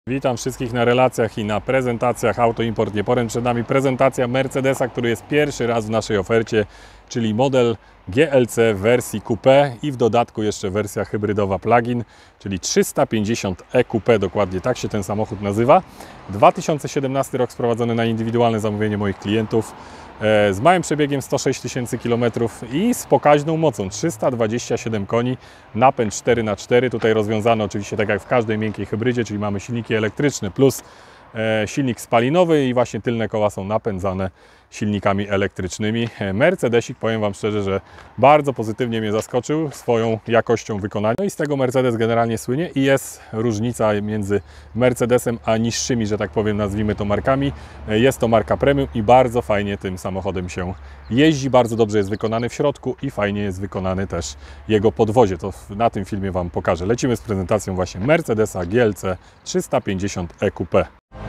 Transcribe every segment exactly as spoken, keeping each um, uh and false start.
Witam wszystkich na relacjach i na prezentacjach Auto Import Nieporęcz. Przed nami prezentacja Mercedesa, który jest pierwszy raz w naszej ofercie, czyli model G L C w wersji Coupé i w dodatku jeszcze wersja hybrydowa plug-in, czyli trzysta pięćdziesiąt e Coupé, dokładnie tak się ten samochód nazywa. dwa tysiące siedemnasty rok, sprowadzony na indywidualne zamówienie moich klientów, z małym przebiegiem sto sześć tysięcy kilometrów i z pokaźną mocą trzysta dwadzieścia siedem koni, napęd cztery na cztery, tutaj rozwiązany oczywiście tak jak w każdej miękkiej hybrydzie, czyli mamy silniki elektryczne plus e, silnik spalinowy i właśnie tylne koła są napędzane silnikami elektrycznymi. Mercedesik, powiem Wam szczerze, że bardzo pozytywnie mnie zaskoczył swoją jakością wykonania. No i z tego Mercedes generalnie słynie i jest różnica między Mercedesem a niższymi, że tak powiem, nazwijmy to markami. Jest to marka premium i bardzo fajnie tym samochodem się jeździ, bardzo dobrze jest wykonany w środku i fajnie jest wykonany też jego podwozie. To na tym filmie Wam pokażę. Lecimy z prezentacją właśnie Mercedesa G L C trzysta pięćdziesiąt e Coupé.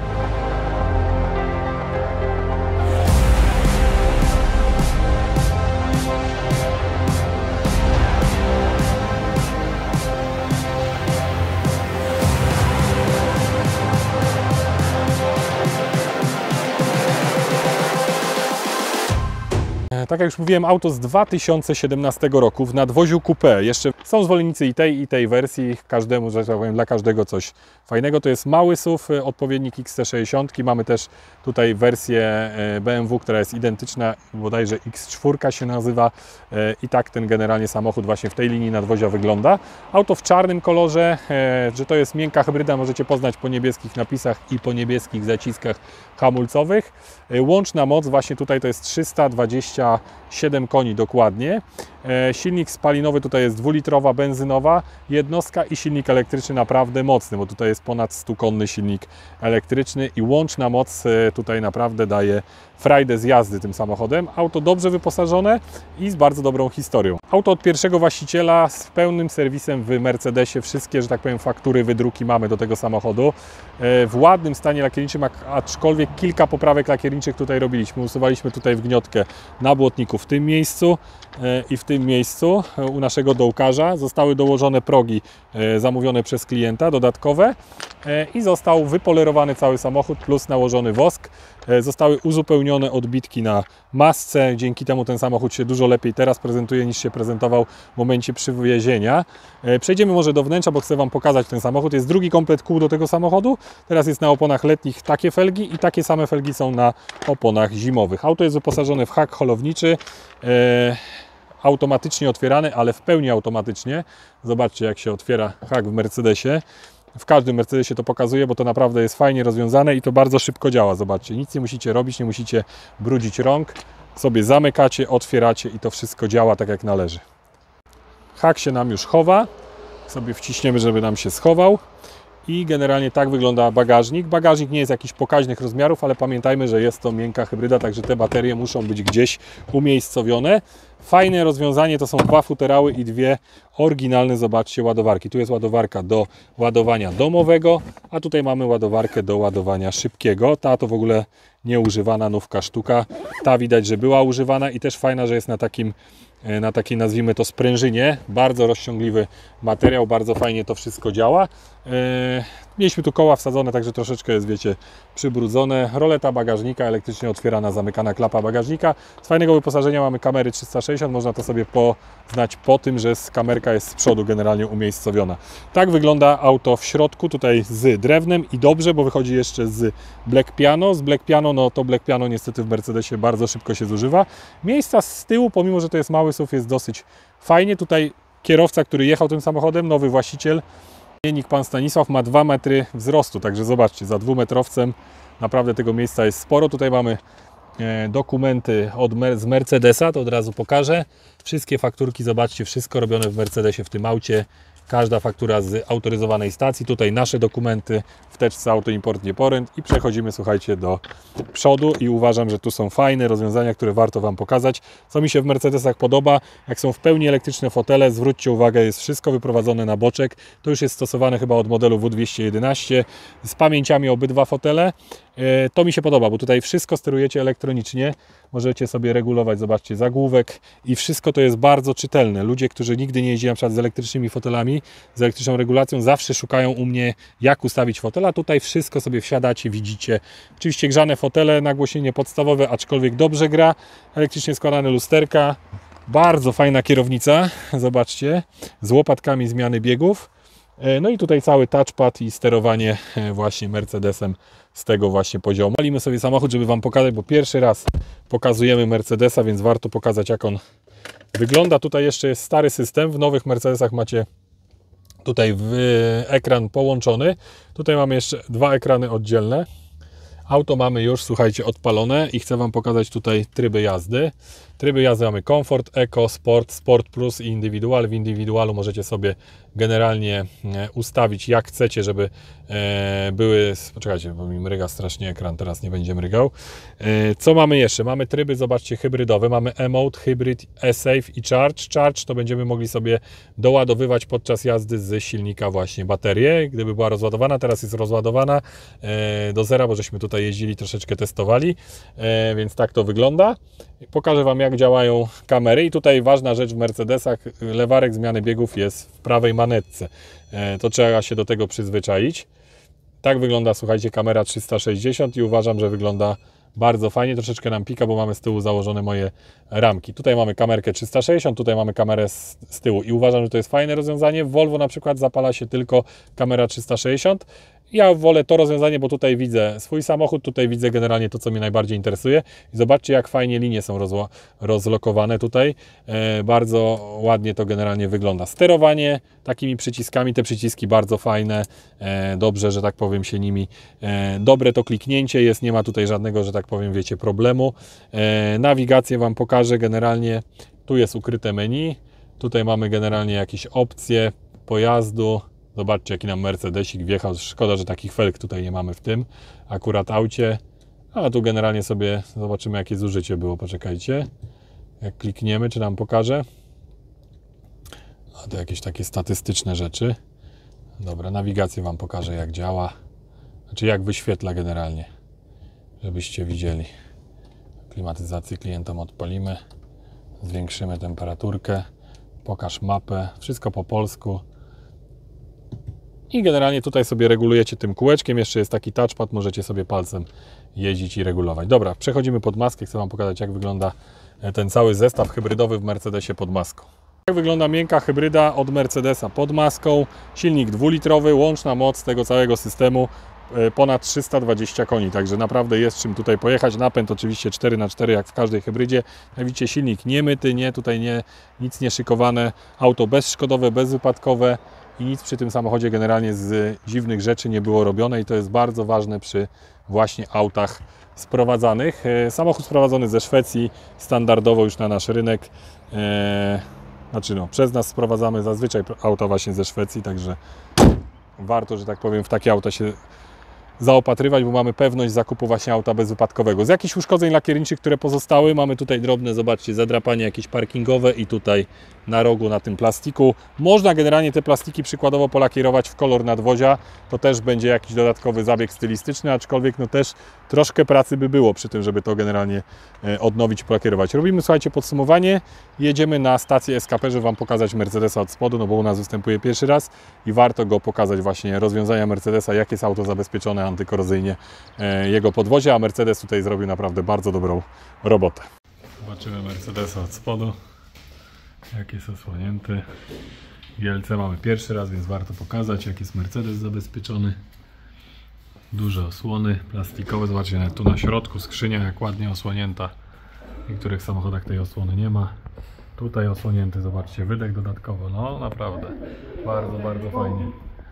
Tak jak już mówiłem, auto z dwa tysiące siedemnastego roku w nadwoziu coupé. Jeszcze są zwolennicy i tej, i tej wersji. Każdemu, że tak powiem, dla każdego coś fajnego. To jest mały S U V, odpowiednik X C sześćdziesiąt. Mamy też tutaj wersję B M W, która jest identyczna, bodajże X cztery się nazywa. I tak ten generalnie samochód właśnie w tej linii nadwozia wygląda. Auto w czarnym kolorze, że to jest miękka hybryda, możecie poznać po niebieskich napisach i po niebieskich zaciskach hamulcowych. Łączna moc właśnie tutaj to jest trzysta dwadzieścia siedem koni dokładnie. Silnik spalinowy tutaj jest dwulitrowa benzynowa jednostka i silnik elektryczny naprawdę mocny, bo tutaj jest ponad stu konny silnik elektryczny i łączna moc tutaj naprawdę daje frajdę z jazdy tym samochodem. Auto dobrze wyposażone i z bardzo dobrą historią. Auto od pierwszego właściciela z pełnym serwisem w Mercedesie. Wszystkie, że tak powiem, faktury, wydruki mamy do tego samochodu. W ładnym stanie lakierniczym, aczkolwiek kilka poprawek lakierniczych tutaj robiliśmy. Usuwaliśmy tutaj wgniotkę na błotniku w tym miejscu i w tym miejscu u naszego dołkarza. Zostały dołożone progi zamówione przez klienta, dodatkowe, i został wypolerowany cały samochód plus nałożony wosk. Zostały uzupełnione odbitki na masce, dzięki temu ten samochód się dużo lepiej teraz prezentuje niż się prezentował w momencie przywiezienia. Przejdziemy może do wnętrza, bo chcę Wam pokazać ten samochód. Jest drugi komplet kół do tego samochodu. Teraz jest na oponach letnich takie felgi i takie same felgi są na oponach zimowych. Auto jest wyposażone w hak holowniczy, e, automatycznie otwierany, ale w pełni automatycznie. Zobaczcie, jak się otwiera hak w Mercedesie. W każdym Mercedesie to pokazuje, bo to naprawdę jest fajnie rozwiązane i to bardzo szybko działa. Zobaczcie, nic nie musicie robić, nie musicie brudzić rąk. Sobie zamykacie, otwieracie i to wszystko działa tak jak należy. Hak się nam już chowa. Sobie wciśniemy, żeby nam się schował. I generalnie tak wygląda bagażnik. Bagażnik nie jest jakichś pokaźnych rozmiarów, ale pamiętajmy, że jest to miękka hybryda, także te baterie muszą być gdzieś umiejscowione. Fajne rozwiązanie to są dwa futerały i dwie oryginalne, zobaczcie, ładowarki. Tu jest ładowarka do ładowania domowego, a tutaj mamy ładowarkę do ładowania szybkiego. Ta to w ogóle nieużywana nówka sztuka. Ta widać, że była używana i też fajna, że jest na takim na takiej, nazwijmy to, sprężynie. Bardzo rozciągliwy materiał, bardzo fajnie to wszystko działa. Mieliśmy tu koła wsadzone, także troszeczkę jest, wiecie, przybrudzone. Roleta bagażnika, elektrycznie otwierana, zamykana klapa bagażnika. Z fajnego wyposażenia mamy kamery trzysta sześćdziesiąt, można to sobie poznać po tym, że kamerka jest z przodu generalnie umiejscowiona. Tak wygląda auto w środku, tutaj z drewnem i dobrze, bo wychodzi jeszcze z Black Piano. Z Black Piano, no to Black Piano niestety w Mercedesie bardzo szybko się zużywa. Miejsca z tyłu, pomimo że to jest mały S U V, jest dosyć fajnie. Tutaj kierowca, który jechał tym samochodem, nowy właściciel, Jenik pan Stanisław, ma dwa metry wzrostu, także zobaczcie, za dwumetrowcem naprawdę tego miejsca jest sporo. Tutaj mamy dokumenty od, z Mercedesa, to od razu pokażę. Wszystkie fakturki, zobaczcie, wszystko robione w Mercedesie w tym aucie. Każda faktura z autoryzowanej stacji. Tutaj nasze dokumenty w teczce Auto Import Nieporęcz i przechodzimy, słuchajcie, do przodu i uważam, że tu są fajne rozwiązania, które warto Wam pokazać. Co mi się w Mercedesach podoba, jak są w pełni elektryczne fotele, zwróćcie uwagę, jest wszystko wyprowadzone na boczek. To już jest stosowane chyba od modelu W dwieście jedenaście z pamięciami obydwa fotele. To mi się podoba, bo tutaj wszystko sterujecie elektronicznie, możecie sobie regulować, zobaczcie, zagłówek i wszystko to jest bardzo czytelne. Ludzie, którzy nigdy nie jeździli na przykład z elektrycznymi fotelami, z elektryczną regulacją, zawsze szukają u mnie, jak ustawić fotela. Tutaj wszystko sobie wsiadacie, widzicie. Oczywiście grzane fotele, nagłośnienie podstawowe, aczkolwiek dobrze gra. Elektrycznie składane lusterka. Bardzo fajna kierownica, zobaczcie, z łopatkami zmiany biegów. No i tutaj cały touchpad i sterowanie właśnie Mercedesem z tego właśnie poziomu. Palimy sobie samochód, żeby Wam pokazać, bo pierwszy raz pokazujemy Mercedesa, więc warto pokazać, jak on wygląda. Tutaj jeszcze jest stary system, w nowych Mercedesach macie tutaj w ekran połączony. Tutaj mamy jeszcze dwa ekrany oddzielne. Auto mamy już, słuchajcie, odpalone i chcę Wam pokazać tutaj tryby jazdy. Tryby jazdy mamy Comfort, Eco, Sport, Sport Plus i Indywidual. W Indywidualu możecie sobie generalnie ustawić, jak chcecie, żeby były... Poczekajcie, bo mi mryga strasznie ekran, teraz nie będzie mrygał. Co mamy jeszcze? Mamy tryby, zobaczcie, hybrydowe. Mamy E-Mode, Hybrid, E-Save i Charge. Charge to będziemy mogli sobie doładowywać podczas jazdy z silnika właśnie baterię, gdyby była rozładowana. Teraz jest rozładowana do zera, bo żeśmy tutaj jeździli, troszeczkę testowali, więc tak to wygląda. Pokażę Wam, jak działają kamery i tutaj ważna rzecz w Mercedesach, lewarek zmiany biegów jest w prawej manetce. To trzeba się do tego przyzwyczaić. Tak wygląda, słuchajcie, kamera trzysta sześćdziesiąt i uważam, że wygląda bardzo fajnie. Troszeczkę nam pika, bo mamy z tyłu założone moje ramki. Tutaj mamy kamerkę trzysta sześćdziesiąt, tutaj mamy kamerę z, z tyłu i uważam, że to jest fajne rozwiązanie. W Volvo na przykład zapala się tylko kamera trzysta sześćdziesiąt. Ja wolę to rozwiązanie, bo tutaj widzę swój samochód, tutaj widzę generalnie to, co mnie najbardziej interesuje. I zobaczcie, jak fajnie linie są rozlo rozlokowane tutaj. E, bardzo ładnie to generalnie wygląda. Sterowanie takimi przyciskami, te przyciski bardzo fajne. E, dobrze, że tak powiem, się nimi... E, dobre to kliknięcie jest, nie ma tutaj żadnego, że tak powiem, wiecie, problemu. E, nawigację Wam pokażę generalnie. Tu jest ukryte menu. Tutaj mamy generalnie jakieś opcje pojazdu. Zobaczcie, jaki nam Mercedesik wjechał. Szkoda, że takich felg tutaj nie mamy w tym akurat aucie. A tu generalnie sobie zobaczymy, jakie zużycie było. Poczekajcie. Jak klikniemy, czy nam pokaże. A to jakieś takie statystyczne rzeczy. Dobra, nawigację Wam pokażę, jak działa. Znaczy, jak wyświetla generalnie. Żebyście widzieli. Klimatyzację klientom odpalimy. Zwiększymy temperaturkę. Pokaż mapę. Wszystko po polsku. I generalnie tutaj sobie regulujecie tym kółeczkiem. Jeszcze jest taki touchpad, możecie sobie palcem jeździć i regulować. Dobra, przechodzimy pod maskę. Chcę Wam pokazać, jak wygląda ten cały zestaw hybrydowy w Mercedesie pod maską. Jak wygląda miękka hybryda od Mercedesa pod maską. Silnik dwulitrowy, łączna moc tego całego systemu ponad trzysta dwadzieścia koni, także naprawdę jest czym tutaj pojechać. Napęd oczywiście cztery na cztery jak w każdej hybrydzie. Jak widzicie, silnik niemyty, nie, tutaj nie, nic nie szykowane. Auto bezszkodowe, bezwypadkowe. I nic przy tym samochodzie generalnie z dziwnych rzeczy nie było robione i to jest bardzo ważne przy właśnie autach sprowadzanych. Samochód sprowadzony ze Szwecji, standardowo już na nasz rynek. Eee, znaczy no, przez nas sprowadzamy zazwyczaj auta właśnie ze Szwecji, także warto, że tak powiem, w takie auta się zaopatrywać, bo mamy pewność zakupu właśnie auta bezwypadkowego. Z jakichś uszkodzeń lakierniczych, które pozostały, mamy tutaj drobne, zobaczcie, zadrapanie jakieś parkingowe i tutaj na rogu na tym plastiku. Można generalnie te plastiki przykładowo polakierować w kolor nadwozia, to też będzie jakiś dodatkowy zabieg stylistyczny, aczkolwiek no też troszkę pracy by było przy tym, żeby to generalnie odnowić i polakierować. Robimy, słuchajcie, podsumowanie. Jedziemy na stację S K P, żeby Wam pokazać Mercedesa od spodu, no bo u nas występuje pierwszy raz i warto go pokazać właśnie, rozwiązania Mercedesa, jak jest auto zabezpieczone antykorozyjnie, jego podwozie, a Mercedes tutaj zrobił naprawdę bardzo dobrą robotę. Zobaczymy Mercedesa od spodu, jak jest osłonięty. G L C mamy pierwszy raz, więc warto pokazać, jak jest Mercedes zabezpieczony. Duże osłony plastikowe, zobaczcie, tu na środku skrzynia jak ładnie osłonięta. W niektórych samochodach tej osłony nie ma. Tutaj osłonięty, zobaczcie, wydech dodatkowo, no naprawdę bardzo, bardzo fajnie.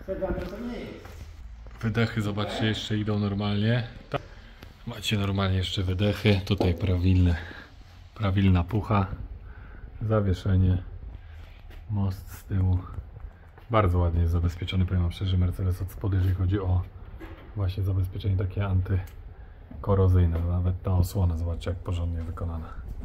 Wydechy, zobaczcie, jeszcze idą normalnie. Macie normalnie jeszcze wydechy, tutaj prawilne, prawilna pucha, zawieszenie, most z tyłu. Bardzo ładnie jest zabezpieczony, powiem Wam szczerze, Mercedes od spodu, jeżeli chodzi o właśnie zabezpieczenie takie antykorozyjne. Nawet ta osłona, zobaczcie, jak porządnie wykonana.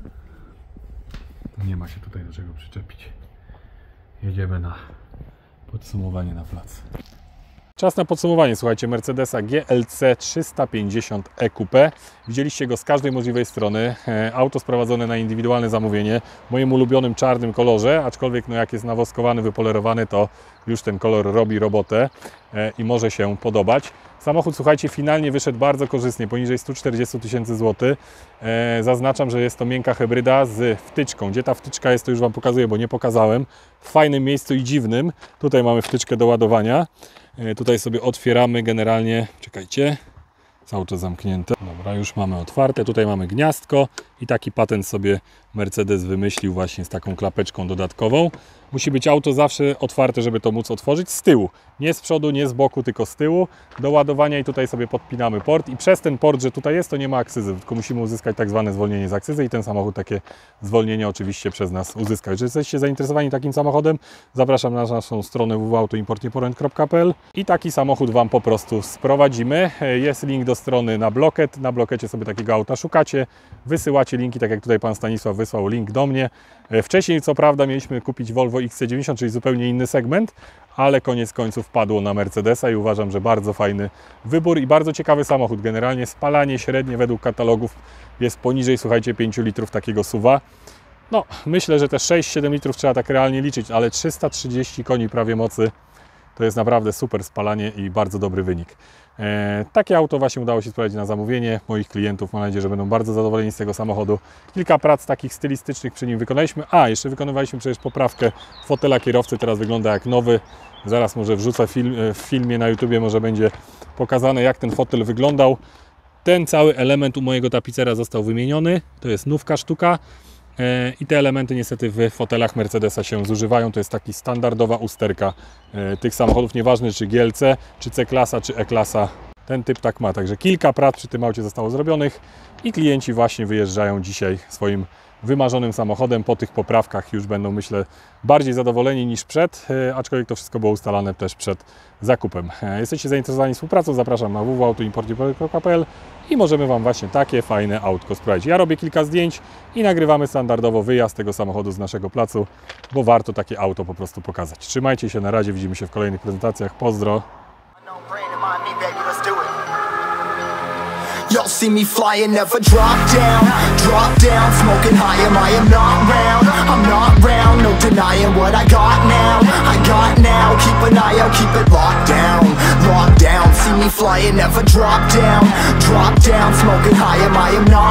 Nie ma się tutaj do czego przyczepić. Jedziemy na podsumowanie na plac. Czas na podsumowanie, słuchajcie, Mercedesa G L C trzysta pięćdziesiąt E Coupe. Widzieliście go z każdej możliwej strony. Auto sprowadzone na indywidualne zamówienie w moim ulubionym czarnym kolorze, aczkolwiek no jak jest nawoskowany, wypolerowany, to już ten kolor robi robotę i może się podobać. Samochód, słuchajcie, finalnie wyszedł bardzo korzystnie, poniżej stu czterdziestu tysięcy złotych. Zaznaczam, że jest to miękka hybryda z wtyczką. Gdzie ta wtyczka jest, to już Wam pokazuję, bo nie pokazałem. W fajnym miejscu i dziwnym. Tutaj mamy wtyczkę do ładowania. Tutaj sobie otwieramy generalnie, czekajcie, cały czas zamknięte. Dobra, już mamy otwarte. Tutaj mamy gniazdko i taki patent sobie Mercedes wymyślił właśnie z taką klapeczką dodatkową. Musi być auto zawsze otwarte, żeby to móc otworzyć z tyłu. Nie z przodu, nie z boku, tylko z tyłu. Do ładowania i tutaj sobie podpinamy port i przez ten port, że tutaj jest, to nie ma akcyzy, tylko musimy uzyskać tak zwane zwolnienie z akcyzy i ten samochód takie zwolnienie oczywiście przez nas uzyska. Jeżeli jesteście zainteresowani takim samochodem, zapraszam na naszą stronę w w w kropka auto import nie poręcz kropka p l i taki samochód Wam po prostu sprowadzimy. Jest link do strony na Blocket. Na Blockecie sobie takiego auta szukacie, wysyłacie linki, tak jak tutaj Pan Stanisław wysłał link do mnie. Wcześniej co prawda mieliśmy kupić Volvo X C dziewięćdziesiąt, czyli zupełnie inny segment, ale koniec końców padło na Mercedesa i uważam, że bardzo fajny wybór i bardzo ciekawy samochód. Generalnie spalanie średnie według katalogów jest poniżej, słuchajcie, pięciu litrów takiego suwa. No, myślę, że te sześć siedem litrów trzeba tak realnie liczyć, ale trzysta trzydzieści koni prawie mocy to jest naprawdę super spalanie i bardzo dobry wynik. E, takie auto właśnie udało się sprawdzić na zamówienie moich klientów. Mam nadzieję, że będą bardzo zadowoleni z tego samochodu. Kilka prac takich stylistycznych przy nim wykonaliśmy. A, jeszcze wykonywaliśmy przecież poprawkę fotela kierowcy. Teraz wygląda jak nowy. Zaraz może wrzucę film, w filmie na YouTubie, może będzie pokazane, jak ten fotel wyglądał. Ten cały element u mojego tapicera został wymieniony. To jest nówka sztuka. I te elementy niestety w fotelach Mercedesa się zużywają. To jest taki standardowa usterka tych samochodów, nieważne czy G L C, czy C-klasa, czy E-klasa. Ten typ tak ma. Także kilka prac przy tym aucie zostało zrobionych i klienci właśnie wyjeżdżają dzisiaj swoim wymarzonym samochodem. Po tych poprawkach już będą, myślę, bardziej zadowoleni niż przed, aczkolwiek to wszystko było ustalane też przed zakupem. Jesteście zainteresowani współpracą, zapraszam na w w w kropka auto import nie poręcz kropka p l i możemy Wam właśnie takie fajne autko sprawdzić. Ja robię kilka zdjęć i nagrywamy standardowo wyjazd tego samochodu z naszego placu, bo warto takie auto po prostu pokazać. Trzymajcie się, na razie, widzimy się w kolejnych prezentacjach. Pozdro! Y'all see me flying, never drop down, drop down, smoking high, am I am not round, I'm not round, no denying what I got now, I got now, keep an eye out, keep it locked down, locked down, see me flying, never drop down, drop down, smoking high, am I am not